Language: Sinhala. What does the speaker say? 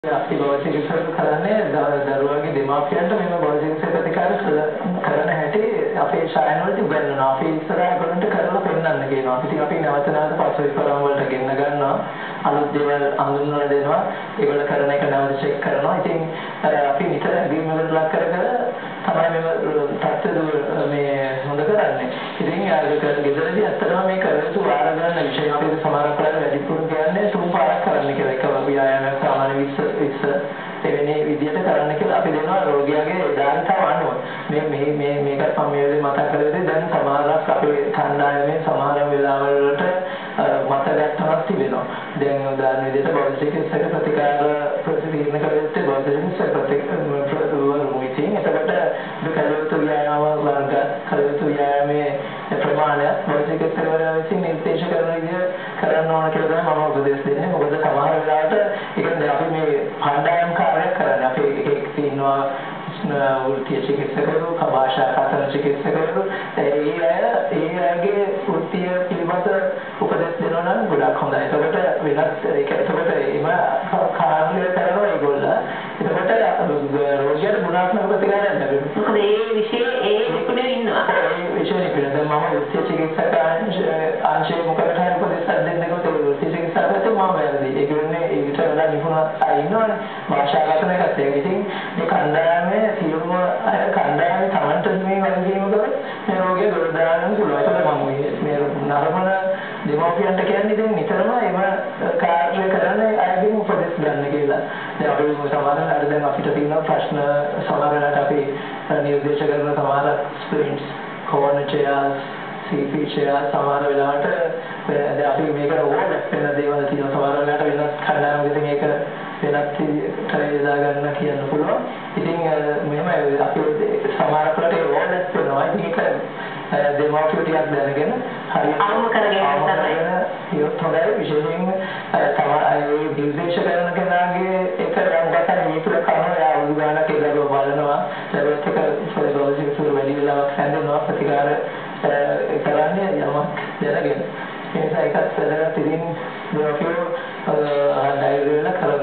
අපි භෞතික විශ්ලේෂණ කරන්නේ දරුවන්ගේ දෙමාපියන්ට මෙන්න භෞතික විශ්ලේෂණ ප්‍රතිකාර කරන හැටි අපේ ශායනවලදී උගන්වනවා. අපි ඉස්සරහා ගොඩට කරලා පෙන්නන්න කියනවා. ඉතින් අපි නැවත නැවත පසු විපරම් වලට ගෙන්න ගන්නවා. අලුත් දේවල් හඳුන්වලා දෙනවා. ඒගොල්ල කරන එක නැවත චෙක් කරනවා. ඉතින් අපි නිතර හැදීමකට ලක් කර තමයි මේ තත්ත්ව මේ හොඳ කරන්නේ. ඉතින් ගෙදරදී අත්‍තරම මේ කරේතු වාර ගන්න විෂය අපි සමහරක් වෙලාවට වැඩිපුර කියන්නේ තුන් පාරක් කරන්න කියලා. එක ව්‍යායාමයක් සාමාන්‍ය 20 එවැනි විදියට කරන්න කියලා අපි දෙනවා රෝගියාගේ ධාරිතාව අනුව. මේකත් මම මේ වෙලේ මතක් කරගත්තේ දැන් සමහරක් අපේ කණ්ඩායමේ සමහර වෙලාවල් වලට මත ගැටුමක් තිබෙනවා. දැන් උදාහරණ විදිහට බෞද්ධික ප්‍රතිකාර ප්‍රතිවිරුද්ධ කරද්දී බෞද්ධික ප්‍රතිකාර මුවිතින් එතකොට කලයුතු ව්‍යායාම වර්ග කලයුතු ව්‍යායාමයේ ප්‍රමාණය බෞද්ධික ස්තරවල විසින් නිර්දේශ කරන විදිහ කරන්න ඕන කියලා තමයි මම උපදෙස් දෙන්නේ. මොකද සමහර වෙලාවට ඒක අපි මේ කණ්ඩායම් කාර්යයක් කරන්නේ. අපි එකෙක් තියෙනවා වෘත්තීය චිකිත්සකවරු, භාෂා කතර චිකිත්සකවරු, ඒ අයගේ වෘත්තීය පිළිබඳ උපදෙස් දෙනවා නම් ගොඩක් හොඳයි. එතකොට එතකොට එම කාර්යය කරනවා ඒගොල්ල. එතකොට රෝගියාට ගුණාත්මක ප්‍රතිකාරයක් ලැබෙනවා. මොකද ඒ විෂයේ ඒ නිපුණයෝ ඉන්නවා. ඒ විෂය නිපුණයෝ මම වෘත්තීය චිකිත්සක අංශයේ මොකකට හරි උපදෙස් දෙන්නකොට වෘත්තීය චිකිත්සකයට මම වැරදි. ඒ කියන්නේ ඒකට වඩා නිපුණ අය ඉන්නවනේ. භාෂා කතර එකත් ඒක. ඉතින් මේ කණ්ඩායමේ සියලුම අය කණ්ඩායමේ තමන්ට මේ වගකීම කරොත් මේ රෝගිය ගොඩ දාගන්න පුළුවන්. ඒකට මම මේ නරඹන දෙමව්පියන්ට කියන්නේ දැන් නිතරම එම කාර්ය කරන්නේ අයගෙන් උපදෙස් ගන්න කියලා. දැන් අපි සමහරවිට දැන් අපිට තියෙන ප්‍රශ්න සමහරවිට අපි නිර්දේශ කරන සමහර ස්ප්ලින්ට්ස්, corner chairs, CP chairs සමහර වෙලාවට දැන් අපි මේකට ඕවර්ලැප් වෙන දේවල් තියෙනවා. සමහර වෙලාවට වෙනස් කණ්ඩායමකට මේක වෙනත් ට්‍රේදා ගන්න කියන්න පුළුවන්. ඉතින් මෙහෙම අපි සමහර ප්‍රකට ඕවර්ලැප් වෙනවා. ඉතින් ඒක දෙමාපියෝ ටිකක් දැනගෙන හරියට අනුම කරගෙන තමයි ඒත් හොඳයි. විශේෂයෙන් තමයි නිර්දේශ කරන කෙනාගේ එක රංගකර නීතිය කරනවා. යා උදාහරණයක් ඒකව බලනවා. ඒත් එක ෆොලොජික් සුළු වැඩි වෙලාවක් හැදෙනවා ප්‍රතිකාර කරන්නේ යමක් දැනගෙන. ඒ නිසා ඒකත් වැදගත්. ඉතින් දෙමාපියෝ ඩයිරි වල